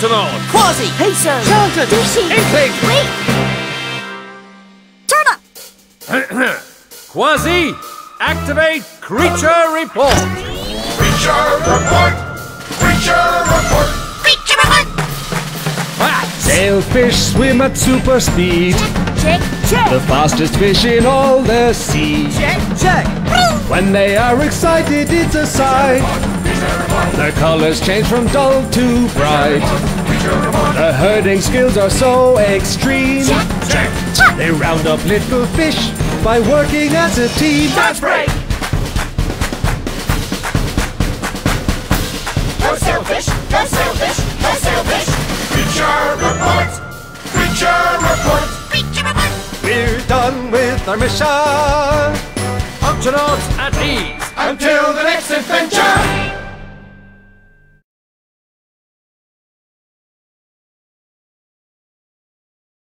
Octonaut! Quasi! Hey, sir! Charlton! Dishy! Inkling! Wait! Turn up! Quasi, activate Creature Report! Creature report! Creature report! Creature report! Sailfish swim at super speed. Check, check! The fastest fish in all the sea. Check, check! When they are excited, it's a sight. Their colors change from dull to bright. The herding skills are so extreme. Check, check, check! They round up little fish by working as a team. That's break! Go sailfish! Go sailfish! Go sailfish! Creature report! Creature report! Creature report! We're done with our mission. Octonauts at ease! Until the next adventure!